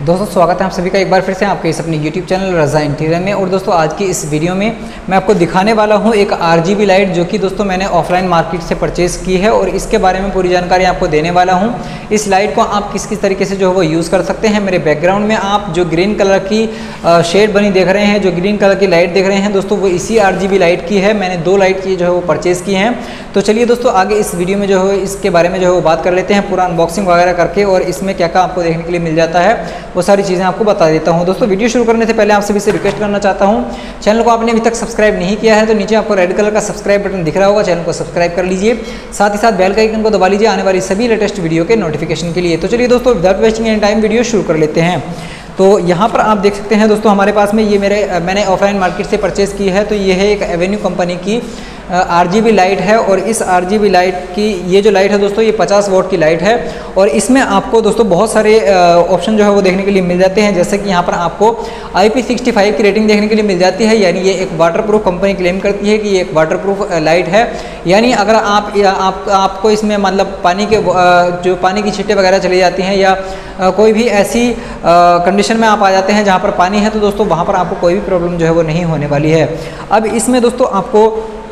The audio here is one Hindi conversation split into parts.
दोस्तों स्वागत है आप सभी का एक बार फिर से आपके इस अपने YouTube चैनल रज़ा इंटीरियर में। और दोस्तों आज की इस वीडियो में मैं आपको दिखाने वाला हूं एक RGB लाइट जो कि दोस्तों मैंने ऑफलाइन मार्केट से परचेज़ की है और इसके बारे में पूरी जानकारी आपको देने वाला हूं। इस लाइट को आप किस किस तरीके से जो है वो यूज़ कर सकते हैं। मेरे बैकग्राउंड में आप जो ग्रीन कलर की शेड बनी देख रहे हैं, जो ग्रीन कलर की लाइट देख रहे हैं दोस्तों, वो इसी RGB लाइट की है। मैंने 2 लाइट की जो है वो परचेज़ की हैं। तो चलिए दोस्तों आगे इस वीडियो में जो है इसके बारे में जो है वो बात कर लेते हैं, पूरा अनबॉक्सिंग वगैरह करके, और इसमें क्या क्या आपको देखने के लिए मिल जाता है वो सारी चीज़ें आपको बता देता हूं। दोस्तों वीडियो शुरू करने से पहले आप सभी से रिक्वेस्ट करना चाहता हूं, चैनल को आपने अभी तक सब्सक्राइब नहीं किया है तो नीचे आपको रेड कलर का सब्सक्राइब बटन दिख रहा होगा, चैनल को सब्सक्राइब कर लीजिए। साथ ही साथ बेल का आइकन को दबा लीजिए आने वाली सभी लेटेस्ट वीडियो के नोटिफिकेशन के लिए। तो चलिए दोस्तों without wasting any time video शुरू कर लेते हैं। तो यहाँ पर आप देख सकते हैं दोस्तों हमारे पास में ये मैंने ऑफलाइन मार्केट से परचेज़ की है। तो ये है एक एवेन्यू कंपनी की RGB लाइट है और इस RGB लाइट की ये जो लाइट है दोस्तों ये 50 वॉट की लाइट है और इसमें आपको दोस्तों बहुत सारे ऑप्शन जो है वो देखने के लिए मिल जाते हैं। जैसे कि यहाँ पर आपको IP65 की रेटिंग देखने के लिए मिल जाती है, यानी ये एक वाटरप्रूफ कंपनी क्लेम करती है कि ये एक वाटरप्रूफ लाइट है। यानी अगर आपको इसमें मतलब पानी के जो पानी की छींटे वगैरह चली जाती हैं या कोई भी ऐसी कंडीशन में आप आ जाते हैं जहाँ पर पानी है तो दोस्तों वहाँ पर आपको कोई भी प्रॉब्लम जो है वो नहीं होने वाली है। अब इसमें दोस्तों आपको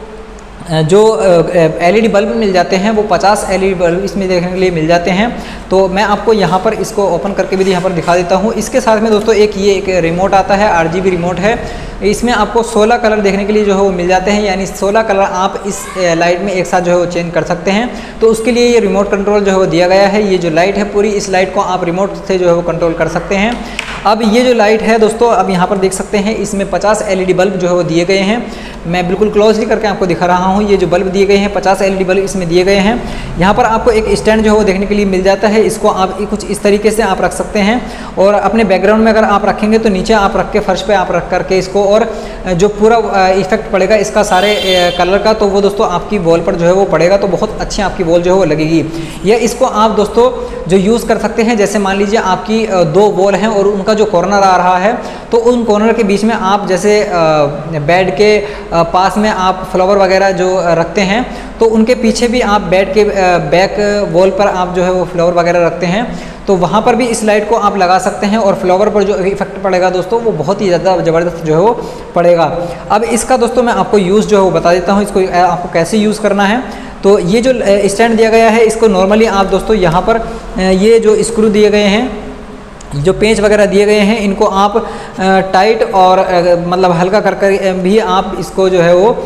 जो LED बल्ब मिल जाते हैं वो 50 LED बल्ब इसमें देखने के लिए मिल जाते हैं। तो मैं आपको यहाँ पर इसको ओपन करके भी यहाँ पर दिखा देता हूँ। इसके साथ में दोस्तों एक रिमोट आता है, RGB रिमोट है। इसमें आपको 16 कलर देखने के लिए जो है वो मिल जाते हैं, यानी 16 कलर आप इस लाइट में एक साथ जो है वो चेंज कर सकते हैं। तो उसके लिए ये रिमोट कंट्रोल जो है वो दिया गया है। ये जो लाइट है पूरी इस लाइट को आप रिमोट से जो है वो कंट्रोल कर सकते हैं। अब ये जो लाइट है दोस्तों अब यहाँ पर देख सकते हैं इसमें 50 LED बल्ब जो है वो दिए गए हैं। मैं बिल्कुल क्लोजली करके आपको दिखा रहा हूँ। ये जो बल्ब दिए गए हैं 50 LED बल्ब इसमें दिए गए हैं। यहाँ पर आपको एक स्टैंड जो है वो देखने के लिए मिल जाता है। इसको आप कुछ इस तरीके से आप रख सकते हैं और अपने बैकग्राउंड में अगर आप रखेंगे तो नीचे आप रख के फर्श पे आप रख करके इसको, और जो पूरा इफेक्ट पड़ेगा इसका सारे कलर का तो वो दोस्तों आपकी वॉल पर जो है वो पड़ेगा, तो बहुत अच्छी आपकी वॉल जो है वो लगेगी। या इसको आप दोस्तों जो यूज़ कर सकते हैं, जैसे मान लीजिए आपकी 2 वॉल हैं और उनका जो कॉर्नर आ रहा है तो उन कॉर्नर के बीच में आप जैसे बेड के पास में आप फ्लावर वगैरह जो रखते हैं तो उनके पीछे भी आप बेड के बैक वॉल पर आप जो है वो फ्लावर वगैरह रखते हैं तो वहाँ पर भी इस लाइट को आप लगा सकते हैं और फ्लावर पर जो इफेक्ट पड़ेगा दोस्तों वो बहुत ही ज़्यादा ज़बरदस्त जो है वो पड़ेगा। अब इसका दोस्तों मैं आपको यूज़ जो है वो बता देता हूँ, इसको आपको कैसे यूज़ करना है। तो ये जो स्टैंड दिया गया है इसको नॉर्मली आप दोस्तों यहाँ पर ये जो स्क्रू दिए गए हैं, जो पेंच वगैरह दिए गए हैं, इनको आप टाइट और मतलब हल्का कर भी आप इसको जो है वो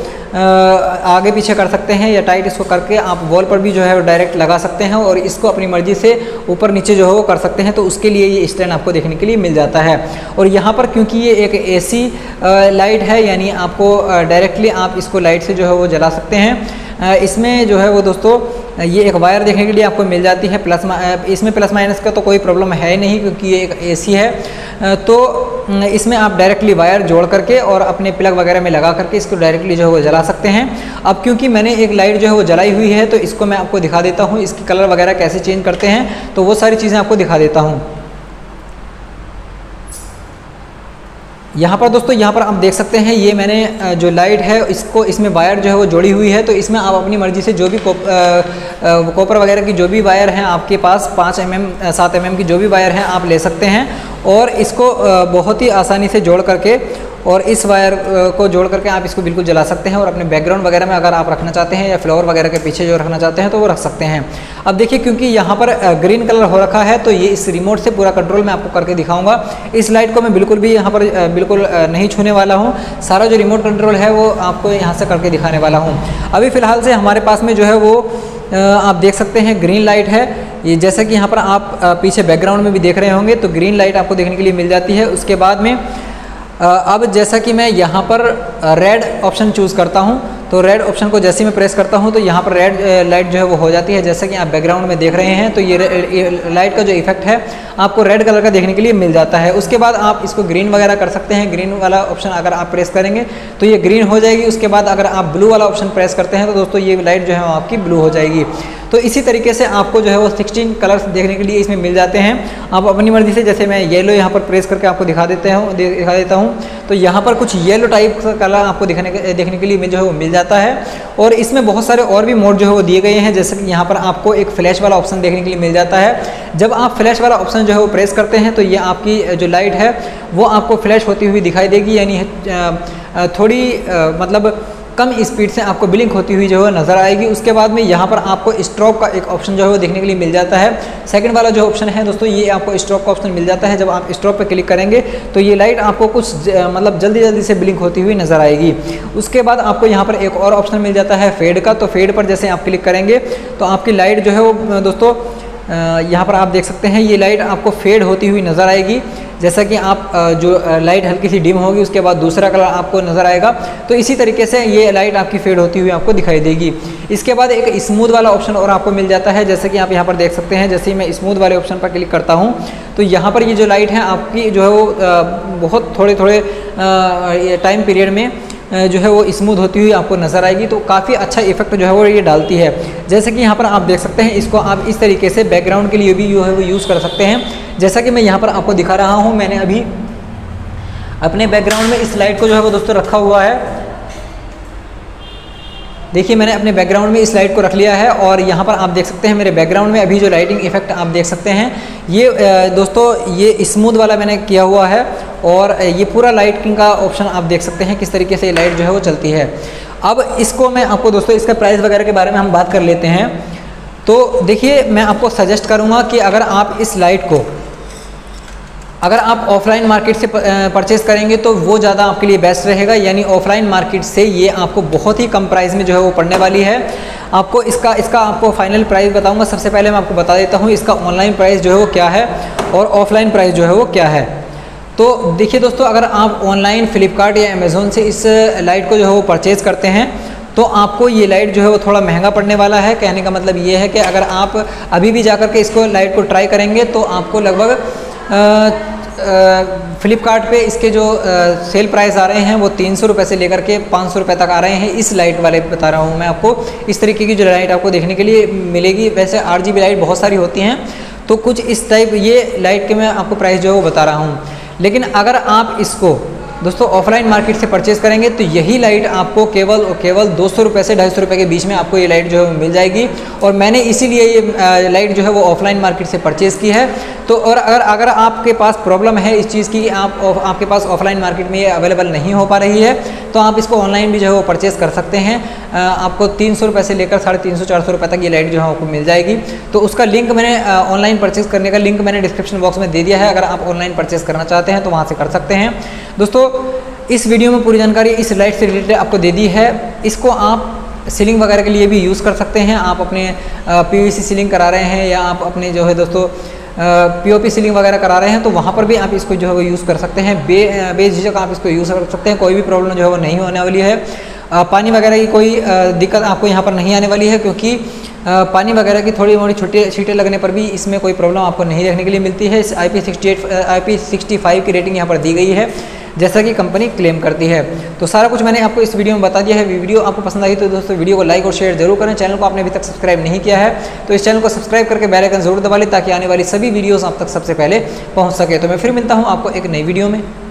आगे पीछे कर सकते हैं, या टाइट इसको करके आप वॉल पर भी जो है वो डायरेक्ट लगा सकते हैं और इसको अपनी मर्ज़ी से ऊपर नीचे जो है वो कर सकते हैं। तो उसके लिए ये स्टैंड आपको देखने के लिए मिल जाता है। और यहाँ पर क्योंकि ये एक AC लाइट है, यानी आपको डायरेक्टली आप इसको लाइट से जो है वो जला सकते हैं। इसमें जो है वो दोस्तों ये एक वायर देखने के लिए आपको मिल जाती है, इसमें प्लस माइनस का तो कोई प्रॉब्लम है नहीं क्योंकि ये एक AC है। तो इसमें आप डायरेक्टली वायर जोड़ करके और अपने प्लग वगैरह में लगा करके इसको डायरेक्टली जो है वो जला सकते हैं। अब क्योंकि मैंने एक लाइट जो है वो जलाई हुई है तो इसको मैं आपको दिखा देता हूँ, इसकी कलर वगैरह कैसे चेंज करते हैं तो वो सारी चीज़ें आपको दिखा देता हूँ। यहाँ पर दोस्तों यहाँ पर आप देख सकते हैं ये मैंने जो लाइट है इसमें वायर जो है वो जोड़ी हुई है। तो इसमें आप अपनी मर्ज़ी से जो भी कॉपर वगैरह की जो भी वायर हैं आपके पास 5 mm 7 mm की जो भी वायर हैं आप ले सकते हैं और इसको बहुत ही आसानी से जोड़ करके और इस वायर को जोड़ करके आप इसको बिल्कुल जला सकते हैं और अपने बैकग्राउंड वगैरह में अगर आप रखना चाहते हैं या फ्लावर वगैरह के पीछे जो रखना चाहते हैं तो वो रख सकते हैं। अब देखिए क्योंकि यहाँ पर ग्रीन कलर हो रखा है तो ये इस रिमोट से पूरा कंट्रोल मैं आपको करके दिखाऊंगा। इस लाइट को मैं बिल्कुल भी यहाँ पर बिल्कुल नहीं छूने वाला हूँ, सारा जो रिमोट कंट्रोल है वो आपको यहाँ से करके दिखाने वाला हूँ। अभी फ़िलहाल से हमारे पास में जो है वो आप देख सकते हैं ग्रीन लाइट है। ये जैसा कि यहाँ पर आप पीछे बैकग्राउंड में भी देख रहे होंगे तो ग्रीन लाइट आपको देखने के लिए मिल जाती है। उसके बाद में अब जैसा कि मैं यहाँ पर रेड ऑप्शन चूज़ करता हूँ तो रेड ऑप्शन को जैसे ही मैं प्रेस करता हूँ तो यहाँ पर रेड लाइट जो है वो हो जाती है। जैसा कि आप बैकग्राउंड में देख रहे हैं तो ये लाइट का जो इफेक्ट है आपको रेड कलर का देखने के लिए मिल जाता है। उसके बाद आप इसको ग्रीन वगैरह कर सकते हैं। ग्रीन वाला ऑप्शन अगर आप प्रेस करेंगे तो ये ग्रीन हो जाएगी। उसके बाद अगर आप ब्लू वाला ऑप्शन प्रेस करते हैं तो दोस्तों ये लाइट जो है आपकी ब्लू हो जाएगी। तो इसी तरीके से आपको जो है वो 16 कलर्स देखने के लिए इसमें मिल जाते हैं। आप अपनी मर्जी से, जैसे मैं येलो यहाँ पर प्रेस करके आपको दिखा देता हूँ तो यहाँ पर कुछ येलो टाइप का कलर आपको देखने के लिए जो है वो मिल जाता है। और इसमें बहुत सारे और भी मोड जो है वो दिए गए हैं, जैसे कि यहाँ पर आपको एक फ्लैश वाला ऑप्शन देखने के लिए मिल जाता है। जब आप फ्लैश वाला ऑप्शन जो है वो प्रेस करते हैं तो ये आपकी जो लाइट है वो आपको फ्लैश होती हुई दिखाई देगी, यानी थोड़ी मतलब कम स्पीड से आपको ब्लिंक होती हुई जो है नज़र आएगी। उसके बाद में यहाँ पर आपको स्ट्रोब का एक ऑप्शन जो है वो देखने के लिए मिल जाता है। सेकंड वाला जो ऑप्शन है दोस्तों, ये आपको स्ट्रोब का ऑप्शन मिल जाता है। जब आप स्ट्रोब पे क्लिक करेंगे तो ये लाइट आपको कुछ मतलब जल्दी से ब्लिंक होती हुई नज़र आएगी। उसके बाद आपको यहाँ पर एक और ऑप्शन मिल जाता है फेड का। तो फेड पर जैसे आप क्लिक करेंगे तो आपकी लाइट जो है वो दोस्तों यहाँ पर आप देख सकते हैं, ये लाइट आपको फेड होती हुई नज़र आएगी। जैसा कि आप जो लाइट हल्की सी डिम होगी उसके बाद दूसरा कलर आपको नज़र आएगा, तो इसी तरीके से ये लाइट आपकी फेड होती हुई आपको दिखाई देगी। इसके बाद एक स्मूथ वाला ऑप्शन और आपको मिल जाता है, जैसे कि आप यहाँ पर देख सकते हैं। जैसे ही मैं स्मूथ वाले ऑप्शन पर क्लिक करता हूँ तो यहाँ पर ये जो लाइट है आपकी जो है वो बहुत थोड़े टाइम पीरियड में जो है वो स्मूथ होती हुई आपको नज़र आएगी। तो काफ़ी अच्छा इफेक्ट जो है वो ये डालती है। जैसे कि यहाँ पर आप देख सकते हैं, इसको आप इस तरीके से बैकग्राउंड के लिए भी जो है वो यूज़ कर सकते हैं। जैसा कि मैं यहाँ पर आपको दिखा रहा हूँ, मैंने अभी अपने बैकग्राउंड में इस लाइट को जो है वो दोस्तों रखा हुआ है। देखिए मैंने अपने बैकग्राउंड में इस लाइट को रख लिया है और यहाँ पर आप देख सकते हैं मेरे बैकग्राउंड में अभी जो लाइटिंग इफेक्ट आप देख सकते हैं, ये दोस्तों ये स्मूथ वाला मैंने किया हुआ है। और ये पूरा लाइटिंग का ऑप्शन आप देख सकते हैं किस तरीके से ये लाइट जो है वो चलती है। अब इसको मैं आपको दोस्तों इसका प्राइस वगैरह के बारे में हम बात कर लेते हैं। तो देखिए मैं आपको सजेस्ट करूँगा कि अगर आप इस लाइट को अगर आप ऑफलाइन मार्केट से परचेस करेंगे तो वो ज़्यादा आपके लिए बेस्ट रहेगा। यानी ऑफलाइन मार्केट से ये आपको बहुत ही कम प्राइस में जो है वो पड़ने वाली है। आपको इसका आपको फाइनल प्राइस बताऊंगा। सबसे पहले मैं आपको बता देता हूँ इसका ऑनलाइन प्राइस जो है वो क्या है और ऑफलाइन प्राइस जो है वो क्या है। तो देखिए दोस्तों, अगर आप ऑनलाइन फ्लिपकार्ट या अमेज़ोन से इस लाइट को जो है वो परचेज़ करते हैं तो आपको ये लाइट जो है वो थोड़ा महंगा पड़ने वाला है। कहने का मतलब ये है कि अगर आप अभी भी जाकर के इसको लाइट को ट्राई करेंगे तो आपको लगभग फ्लिपकार्ट पे इसके जो सेल प्राइस आ रहे हैं वो 300 रुपये से लेकर के 500 रुपये तक आ रहे हैं। इस लाइट वाले बता रहा हूँ मैं आपको, इस तरीके की जो लाइट आपको देखने के लिए मिलेगी। वैसे RGB लाइट बहुत सारी होती हैं, तो कुछ इस टाइप ये लाइट के मैं आपको प्राइस जो है वो बता रहा हूँ। लेकिन अगर आप इसको दोस्तों ऑफलाइन मार्केट से परचेज़ करेंगे तो यही लाइट आपको केवल 200 रुपये से 250 रुपये के बीच में आपको ये लाइट जो है मिल जाएगी। और मैंने इसीलिए ये लाइट जो है वो ऑफलाइन मार्केट से परचेज़ की है। तो और अगर आपके पास प्रॉब्लम है इस चीज़ की कि आपके पास ऑफलाइन मार्केट में ये अवेलेबल नहीं हो पा रही है, तो आप इसको ऑनलाइन भी जो है वो परचेज़ कर सकते हैं। आपको 300 रुपये से लेकर 350-400 रुपये तक ये लाइट जो है आपको मिल जाएगी। तो उसका लिंक मैंने ऑनलाइन परचेज़ करने का लिंक मैंने डिस्क्रिप्शन बॉक्स में दे दिया है। अगर आप ऑनलाइन परचेज़ करना चाहते हैं तो वहाँ से कर सकते हैं। दोस्तों इस वीडियो में पूरी जानकारी इस लाइट से रिलेटेड आपको दे दी है। इसको आप सीलिंग वगैरह के लिए भी यूज़ कर सकते हैं। आप अपने PVC सीलिंग करा रहे हैं या आप अपने जो है दोस्तों POP सीलिंग वगैरह करा रहे हैं तो वहाँ पर भी आप इसको जो है वो यूज़ कर सकते हैं। बेझिझक आप इसको यूज़ कर सकते हैं, कोई भी प्रॉब्लम जो है वो नहीं होने वाली है। पानी वगैरह की कोई दिक्कत आपको यहाँ पर नहीं आने वाली है, क्योंकि पानी वगैरह की थोड़ी मोड़ी छींटे लगने पर भी इसमें कोई प्रॉब्लम आपको नहीं देखने के लिए मिलती है। इस IP65 की रेटिंग यहाँ पर दी गई है, जैसा कि कंपनी क्लेम करती है। तो सारा कुछ मैंने आपको इस वीडियो में बता दिया है। वीडियो आपको पसंद आई तो दोस्तों वीडियो को लाइक और शेयर जरूर करें। चैनल को आपने अभी तक सब्सक्राइब नहीं किया है तो इस चैनल को सब्सक्राइब करके बेल आइकन जरूर दबा लें, ताकि आने वाली सभी वीडियोस आप तक सबसे पहले पहुंच सके। तो मैं फिर मिलता हूं आपको एक नई वीडियो में।